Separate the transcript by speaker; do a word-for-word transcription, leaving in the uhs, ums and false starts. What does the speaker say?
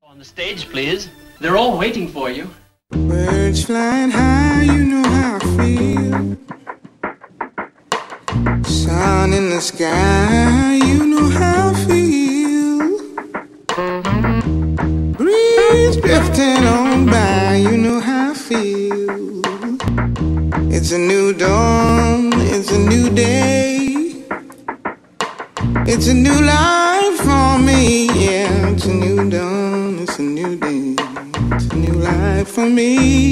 Speaker 1: On the stage, please. They're all waiting for you.
Speaker 2: Birds flying high, you know how I feel. Sun in the sky, you know how I feel. Breeze drifting on by, you know how I feel. It's a new dawn, it's a new day. It's a new life for me, yeah. It's a new dawn, it's a new day. It's a new life for me.